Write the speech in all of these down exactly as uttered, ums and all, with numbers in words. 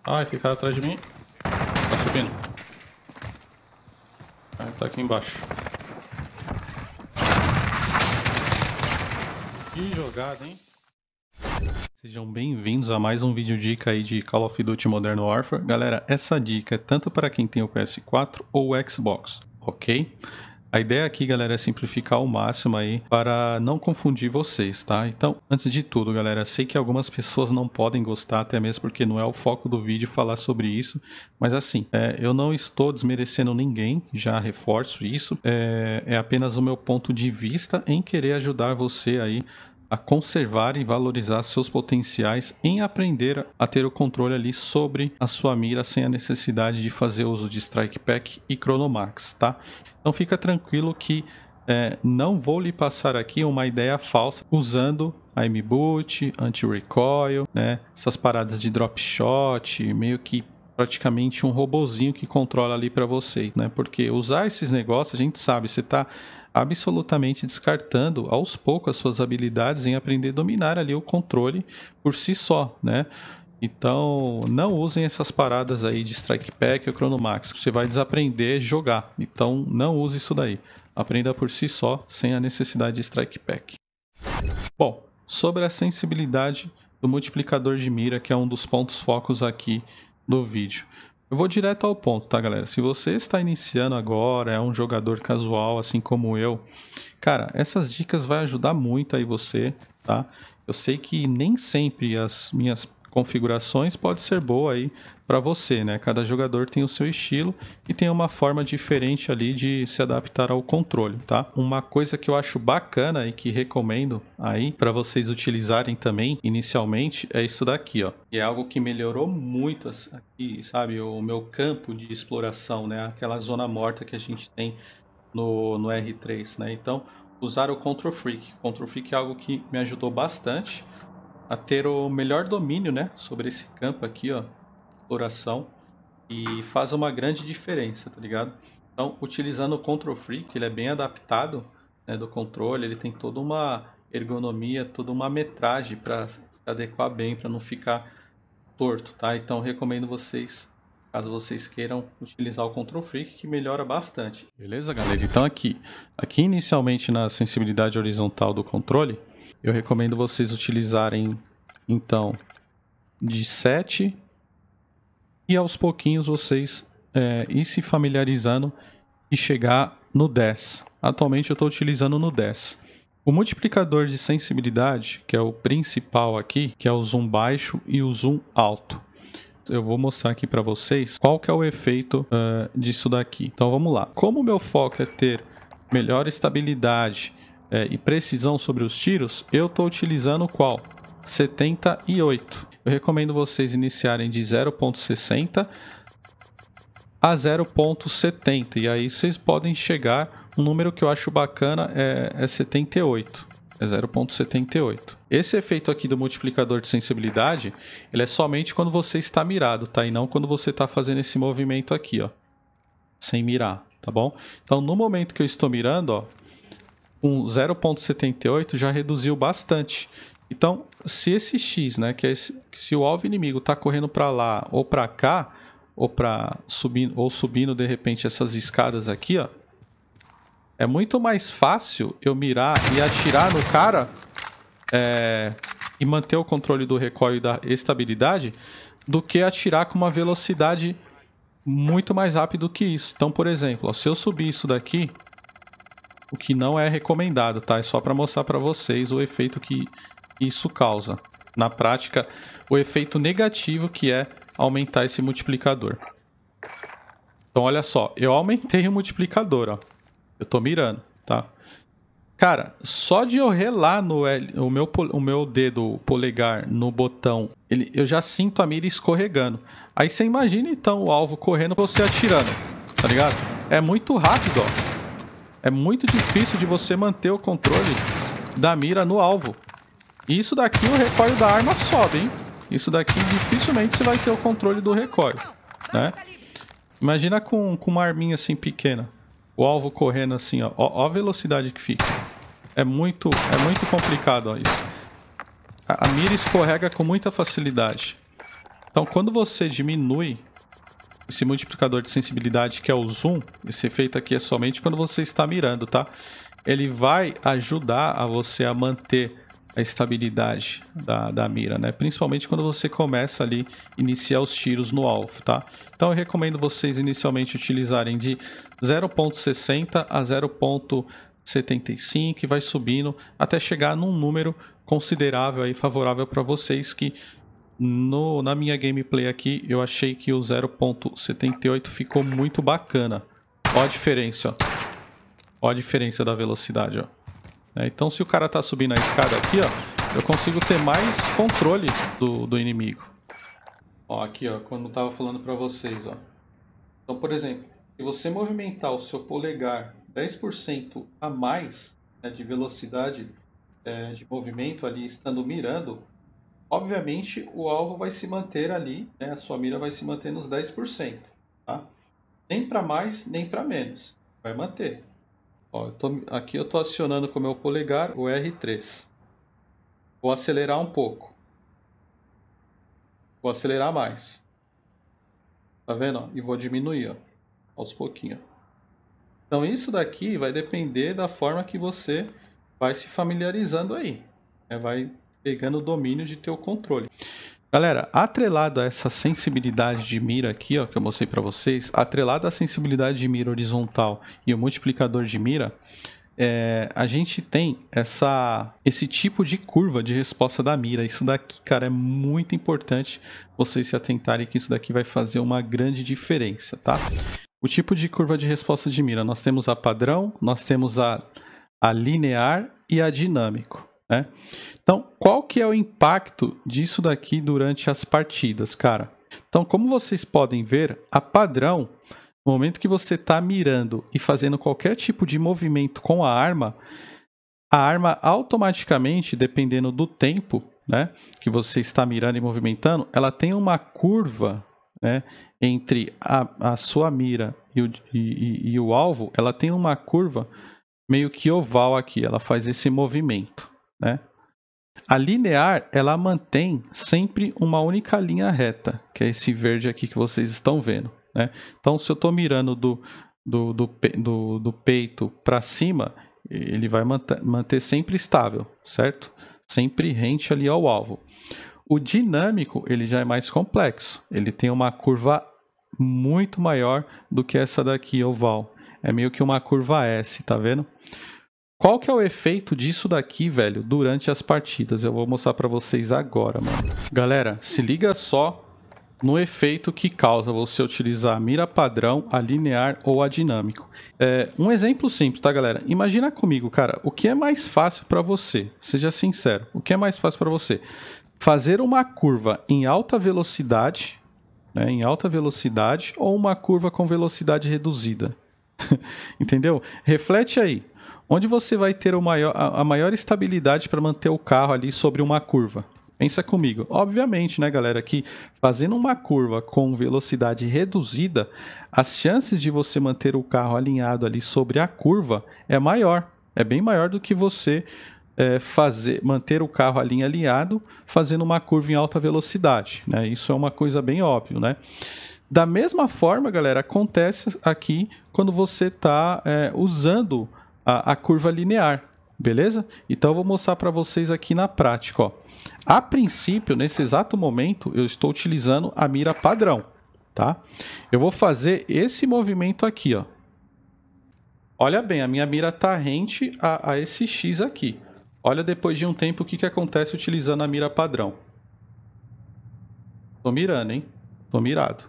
Ai, tem cara atrás de mim. Tá subindo. Ah, tá aqui embaixo. Que jogada, hein? Sejam bem-vindos a mais um vídeo dica aí de Call of Duty Modern Warfare. Galera, essa dica é tanto para quem tem o P S quatro ou o Xbox, ok? A ideia aqui, galera, é simplificar ao máximo aí para não confundir vocês, tá? Então, antes de tudo, galera, sei que algumas pessoas não podem gostar, até mesmo porque não é o foco do vídeo falar sobre isso, mas assim, é, eu não estou desmerecendo ninguém, já reforço isso, é, é apenas o meu ponto de vista em querer ajudar você aí a conservar e valorizar seus potenciais em aprender a ter o controle ali sobre a sua mira sem a necessidade de fazer uso de Strike Pack e Chronomax, tá? Então fica tranquilo que é, não vou lhe passar aqui uma ideia falsa usando aimboot, anti-recoil, né? Essas paradas de drop shot, meio que praticamente um robozinho que controla ali para vocês, né? Porque usar esses negócios, a gente sabe, você tá absolutamente descartando aos poucos as suas habilidades em aprender a dominar ali o controle por si só, né? Então, não usem essas paradas aí de Strike Pack ou Chronomax, você vai desaprender a jogar. Então, não use isso daí. Aprenda por si só, sem a necessidade de Strike Pack. Bom, sobre a sensibilidade do multiplicador de mira, que é um dos pontos focos aqui do vídeo. Eu vou direto ao ponto, tá, galera? Se você está iniciando agora, é um jogador casual, assim como eu, cara, essas dicas vão ajudar muito aí você, tá? Eu sei que nem sempre as minhas configurações pode ser boa aí para você, né? Cada jogador tem o seu estilo e tem uma forma diferente ali de se adaptar ao controle, tá? Uma coisa que eu acho bacana e que recomendo aí para vocês utilizarem também inicialmente é isso daqui, ó. E é algo que melhorou muito aqui, sabe? O meu campo de exploração, né? Aquela zona morta que a gente tem no, no R três, né? Então, usar o Control Freak. Control Freak é algo que me ajudou bastante a ter o melhor domínio, né, sobre esse campo aqui, ó, exploração, e faz uma grande diferença, tá ligado? Então, utilizando o Control Freak, ele é bem adaptado, né, do controle, ele tem toda uma ergonomia, toda uma metragem para se adequar bem, para não ficar torto, tá? Então, recomendo vocês, caso vocês queiram utilizar o Control Freak, que melhora bastante. Beleza, galera? Então, aqui, aqui inicialmente na sensibilidade horizontal do controle, eu recomendo vocês utilizarem, então, de sete e aos pouquinhos vocês é, ir se familiarizando e chegar no dez. Atualmente eu estou utilizando no dez. O multiplicador de sensibilidade, que é o principal aqui, que é o zoom baixo e o zoom alto. Eu vou mostrar aqui para vocês qual que é o efeito uh, disso daqui. Então vamos lá. Como o meu foco é ter melhor estabilidade É, e precisão sobre os tiros, eu estou utilizando qual? setenta e oito. Eu recomendo vocês iniciarem de zero ponto sessenta a zero ponto setenta. E aí vocês podem chegar, um número que eu acho bacana é, é setenta e oito. É zero ponto setenta e oito. Esse efeito aqui do multiplicador de sensibilidade, ele é somente quando você está mirado, tá? E não quando você está fazendo esse movimento aqui, ó. Sem mirar, tá bom? Então, no momento que eu estou mirando, ó, com zero ponto setenta e oito já reduziu bastante. Então, se esse X, né, que é esse, se o alvo inimigo está correndo para lá ou para cá, ou para subir, ou subindo de repente essas escadas aqui, ó, é muito mais fácil eu mirar e atirar no cara é, e manter o controle do recoil e da estabilidade do que atirar com uma velocidade muito mais rápido que isso. Então, por exemplo, ó, se eu subir isso daqui, o que não é recomendado, tá? É só para mostrar para vocês o efeito que isso causa. Na prática, o efeito negativo que é aumentar esse multiplicador. Então, olha só. Eu aumentei o multiplicador, ó. Eu tô mirando, tá? Cara, só de eu relar no L, o, meu, o meu dedo polegar no botão, ele, eu já sinto a mira escorregando. Aí você imagina, então, o alvo correndo, você atirando, tá ligado? É muito rápido, ó. É muito difícil de você manter o controle da mira no alvo. E isso daqui o recoil da arma sobe, hein? Isso daqui dificilmente você vai ter o controle do recoil, né? Imagina com, com uma arminha assim pequena. O alvo correndo assim, ó. Ó, ó a velocidade que fica. É muito, é muito complicado, ó, isso. A, a mira escorrega com muita facilidade. Então, quando você diminui esse multiplicador de sensibilidade, que é o zoom, esse efeito aqui é somente quando você está mirando, tá? Ele vai ajudar a você a manter a estabilidade da, da mira, né? Principalmente quando você começa ali, iniciar os tiros no alvo, tá? Então eu recomendo vocês inicialmente utilizarem de zero ponto sessenta a zero ponto setenta e cinco e vai subindo até chegar num número considerável aí, favorável para vocês, que no, na minha gameplay aqui eu achei que o zero ponto setenta e oito ficou muito bacana. Ó a diferença, ó. Ó a diferença da velocidade, ó. É, então se o cara tá subindo a escada aqui, ó, eu consigo ter mais controle do, do inimigo. Ó, aqui, ó, quando eu tava falando pra vocês, ó. Então, por exemplo, se você movimentar o seu polegar dez por cento a mais, né, de velocidade é, de movimento ali, estando mirando, obviamente o alvo vai se manter ali, né, a sua mira vai se manter nos dez por cento, tá? Nem para mais, nem para menos, vai manter. Ó, eu tô, aqui eu estou acionando com o meu polegar o R três. Vou acelerar um pouco. Vou acelerar mais. Tá vendo? Ó? E vou diminuir, ó, aos pouquinhos. Então isso daqui vai depender da forma que você vai se familiarizando aí, né? Vai pegando o domínio de ter o controle. Galera, atrelado a essa sensibilidade de mira aqui, ó, que eu mostrei para vocês, atrelado à sensibilidade de mira horizontal e o multiplicador de mira, é, a gente tem essa, esse tipo de curva de resposta da mira. Isso daqui, cara, é muito importante vocês se atentarem, que isso daqui vai fazer uma grande diferença, tá? O tipo de curva de resposta de mira, nós temos a padrão, nós temos a, a linear e a dinâmico, né? Então, qual que é o impacto disso daqui durante as partidas, cara? Então, como vocês podem ver, a padrão, no momento que você está mirando e fazendo qualquer tipo de movimento com a arma, a arma automaticamente, dependendo do tempo, né, que você está mirando e movimentando, ela tem uma curva, né, entre a, a sua mira e o, e, e o alvo, ela tem uma curva meio que oval aqui, ela faz esse movimento, né? A linear, ela mantém sempre uma única linha reta, que é esse verde aqui que vocês estão vendo, né? Então, se eu estou mirando do, do, do, do, do peito para cima, ele vai manter, manter sempre estável, certo? Sempre rente ali ao alvo. O dinâmico, ele já é mais complexo. Ele tem uma curva muito maior do que essa daqui, oval. É meio que uma curva S, tá vendo? Qual que é o efeito disso daqui, velho, durante as partidas? Eu vou mostrar pra vocês agora, mano. Galera, se liga só no efeito que causa você utilizar a mira padrão, a linear ou a dinâmico. É, um exemplo simples, tá, galera? Imagina comigo, cara, o que é mais fácil pra você? Seja sincero, o que é mais fácil pra você? Fazer uma curva em alta velocidade, né, em alta velocidade, ou uma curva com velocidade reduzida? Entendeu? Reflete aí. Onde você vai ter o maior, a maior estabilidade para manter o carro ali sobre uma curva? Pensa comigo. Obviamente, né, galera, que fazendo uma curva com velocidade reduzida, as chances de você manter o carro alinhado ali sobre a curva é maior. É bem maior do que você é, fazer, manter o carro ali alinhado fazendo uma curva em alta velocidade, né? Isso é uma coisa bem óbvia, né? Da mesma forma, galera, acontece aqui quando você está é, usando A, a curva linear, beleza? Então eu vou mostrar para vocês aqui na prática, ó. A princípio, nesse exato momento, eu estou utilizando a mira padrão, tá? Eu vou fazer esse movimento aqui, ó. Olha bem, a minha mira tá rente a, a esse X aqui. Olha depois de um tempo o que, que acontece utilizando a mira padrão. Tô mirando, hein? Tô mirado.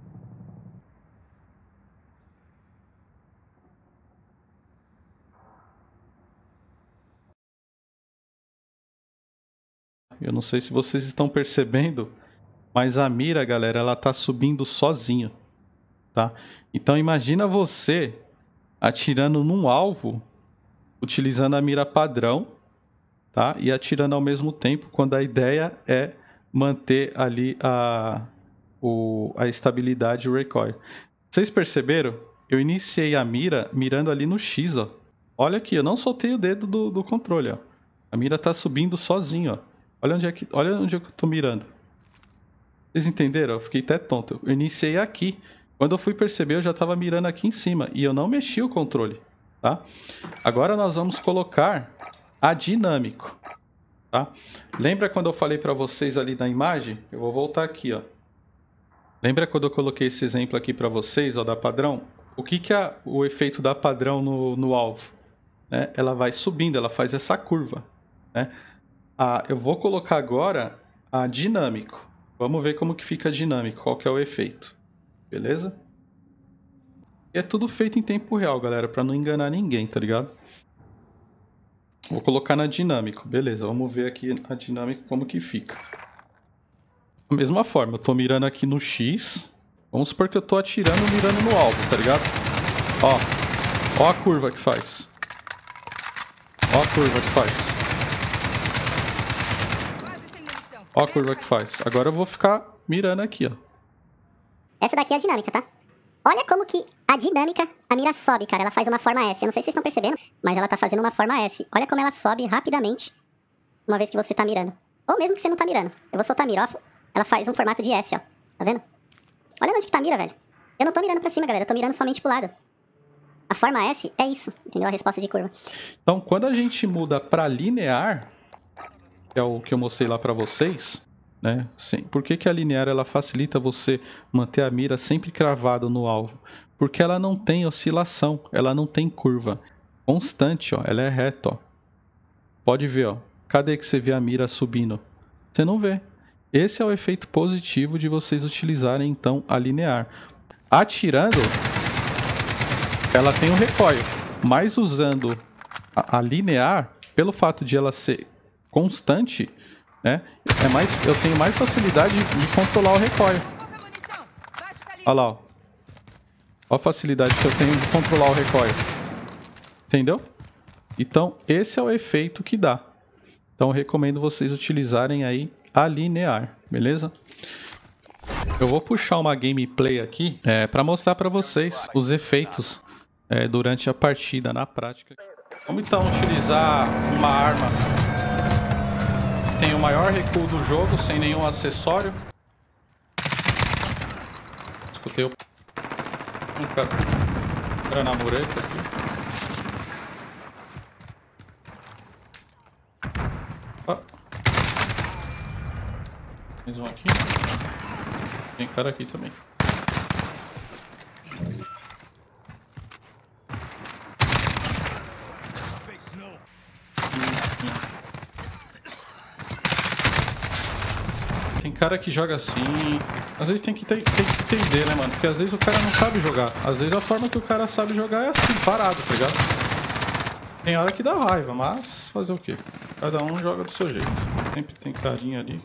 Eu não sei se vocês estão percebendo, mas a mira, galera, ela tá subindo sozinha, tá? Então imagina você atirando num alvo, utilizando a mira padrão, tá? E atirando ao mesmo tempo, quando a ideia é manter ali a, o, a estabilidade e o recoil. Vocês perceberam? Eu iniciei a mira mirando ali no X, ó. Olha aqui, eu não soltei o dedo do, do controle, ó. A mira tá subindo sozinho, ó. Olha onde é que, olha onde é que eu tô mirando. Vocês entenderam? Eu fiquei até tonto. Eu iniciei aqui. Quando eu fui perceber, eu já estava mirando aqui em cima. E eu não mexi o controle, tá? Agora nós vamos colocar a dinâmico, tá? Lembra quando eu falei para vocês ali na imagem? Eu vou voltar aqui, ó. Lembra quando eu coloquei esse exemplo aqui para vocês, ó, da padrão? O que que é o efeito da padrão no, no alvo? Né? Ela vai subindo, ela faz essa curva, né? Ah, eu vou colocar agora a dinâmico. Vamos ver como que fica dinâmico, qual que é o efeito. Beleza? E é tudo feito em tempo real, galera, para não enganar ninguém, tá ligado? Vou colocar na dinâmico. Beleza, vamos ver aqui a dinâmica como que fica. Da mesma forma, eu tô mirando aqui no X. Vamos supor que eu tô atirando mirando no alvo, tá ligado? Ó, ó a curva que faz. Ó a curva que faz. Ó a curva que faz. Agora eu vou ficar mirando aqui, ó. Essa daqui é a dinâmica, tá? Olha como que a dinâmica, a mira sobe, cara. Ela faz uma forma S. Eu não sei se vocês estão percebendo, mas ela tá fazendo uma forma S. Olha como ela sobe rapidamente uma vez que você tá mirando. Ou mesmo que você não tá mirando. Eu vou soltar a mira, ó. Ela faz um formato de S, ó. Tá vendo? Olha onde que tá a mira, velho. Eu não tô mirando pra cima, galera. Eu tô mirando somente pro lado. A forma S é isso, entendeu? A resposta de curva. Então, quando a gente muda pra linear, que é o que eu mostrei lá pra vocês, né? Sim. Por que que a linear ela facilita você manter a mira sempre cravada no alvo? Porque ela não tem oscilação, ela não tem curva. Constante, ó. Ela é reta, ó. Pode ver, ó. Cadê que você vê a mira subindo? Você não vê. Esse é o efeito positivo de vocês utilizarem, então, a linear. Atirando, ela tem um recoil. Mas usando a, a linear, pelo fato de ela ser constante, né, é mais, eu tenho mais facilidade de controlar o recoil. Olha lá, ó. Olha a facilidade que eu tenho de controlar o recoil. Entendeu? Então, esse é o efeito que dá. Então, eu recomendo vocês utilizarem aí a linear, beleza? Eu vou puxar uma gameplay aqui é, para mostrar para vocês os efeitos é, durante a partida, na prática. Vamos então utilizar uma arma que tem o maior recuo do jogo, sem nenhum acessório. Escutei o... um cara, cara na mureta aqui. Ah. Mais um aqui. Tem cara aqui também. Tem cara que joga assim. Às vezes tem que, ter, tem que entender, né, mano? Porque às vezes o cara não sabe jogar. Às vezes a forma que o cara sabe jogar é assim, parado, tá ligado? Tem hora que dá raiva, mas fazer o quê? Cada um joga do seu jeito. Sempre tem carinha ali.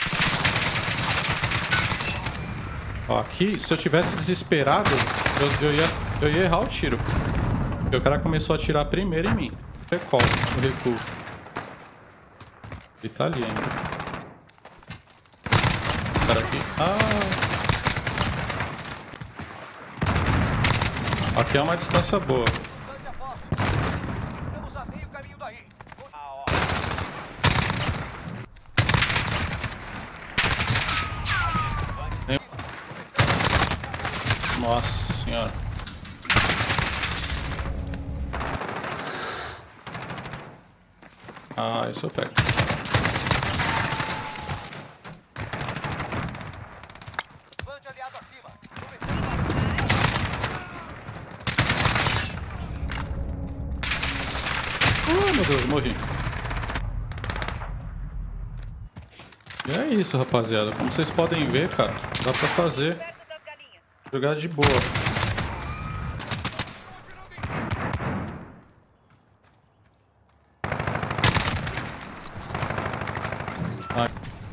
Ó, aqui, se eu tivesse desesperado, eu, eu, ia, eu ia errar o tiro. Porque o cara começou a atirar primeiro em mim. Recall, o recuo. Ele tá ali ainda. O cara aqui. Ah! Aqui é uma distância boa. Nossa senhora. Ah, isso eu pego. Ah, meu Deus, morri. E é isso, rapaziada. Como vocês podem ver, cara, dá pra fazer. Jogar de boa. Ai.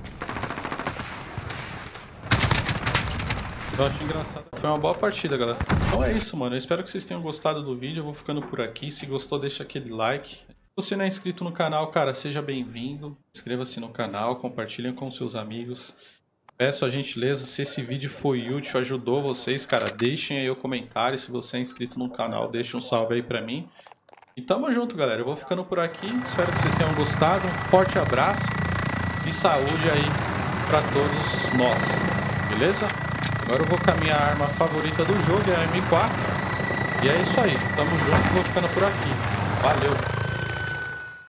Eu acho engraçado. Foi uma boa partida, galera. Então é isso, mano. Eu espero que vocês tenham gostado do vídeo. Eu vou ficando por aqui. Se gostou, deixa aquele like. Se você não é inscrito no canal, cara, seja bem-vindo. Inscreva-se no canal, compartilhem com seus amigos. Peço a gentileza, se esse vídeo foi útil, ajudou vocês, cara, deixem aí o comentário. Se você é inscrito no canal, deixa um salve aí pra mim. E tamo junto, galera. Eu vou ficando por aqui. Espero que vocês tenham gostado. Um forte abraço e saúde aí pra todos nós. beleza? Agora eu vou com a minha arma favorita do jogo, é a M quatro. E é isso aí, tamo junto, vou ficando por aqui. Valeu!